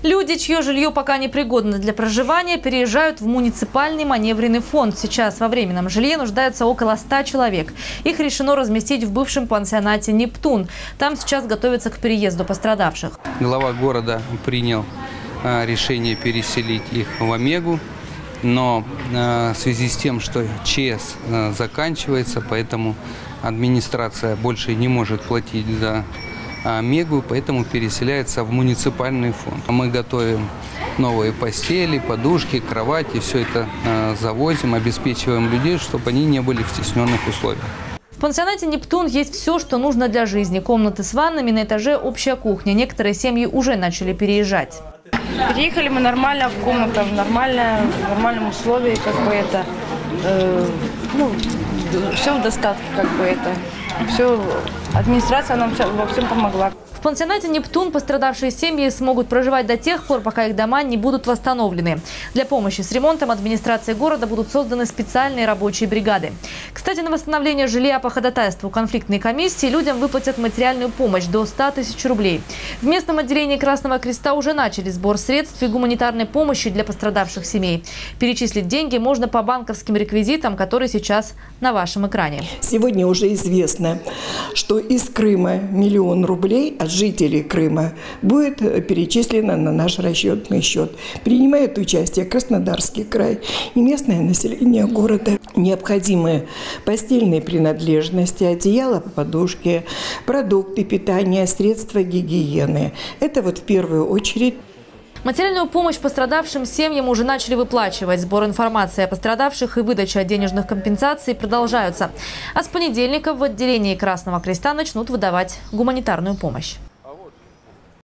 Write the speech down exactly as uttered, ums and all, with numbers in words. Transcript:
Люди, чье жилье пока не пригодно для проживания, переезжают в муниципальный маневренный фонд. Сейчас во временном жилье нуждаются около ста человек. Их решено разместить в бывшем пансионате «Нептун». Там сейчас готовятся к переезду пострадавших. Глава города принял решение переселить их в Омегу, но в связи с тем, что ЧС заканчивается, поэтому администрация больше не может платить за Омегу, поэтому переселяется в муниципальный фонд. Мы готовим новые постели, подушки, кровати, все это завозим, обеспечиваем людей, чтобы они не были в стесненных условиях. В пансионате «Нептун» есть все, что нужно для жизни. Комнаты с ваннами, на этаже общая кухня. Некоторые семьи уже начали переезжать. Переехали мы нормально в комнату, в, нормально, в нормальном условии, как бы это, э, ну, все в достатке, как бы это, все, администрация нам во всем помогла. В пансионате «Нептун» пострадавшие семьи смогут проживать до тех пор, пока их дома не будут восстановлены. Для помощи с ремонтом администрации города будут созданы специальные рабочие бригады. Кстати, на восстановление жилья по ходатайству конфликтной комиссии людям выплатят материальную помощь до ста тысяч рублей. В местном отделении Красного Креста уже начали сбор средств и гуманитарной помощи для пострадавших семей. Перечислить деньги можно по банковским реквизитам, которые сейчас на вашем экране. Сегодня уже известно, что из Крыма миллион рублей от жителей Крыма будет перечислено на наш расчетный счет. Принимает участие Краснодарский край и местное население города. Необходимые постельные принадлежности, одеяло, подушки, продукты питания, средства гигиены. Это вот в первую очередь. Материальную помощь пострадавшим семьям уже начали выплачивать. Сбор информации о пострадавших и выдача денежных компенсаций продолжаются. А с понедельника в отделении Красного Креста начнут выдавать гуманитарную помощь.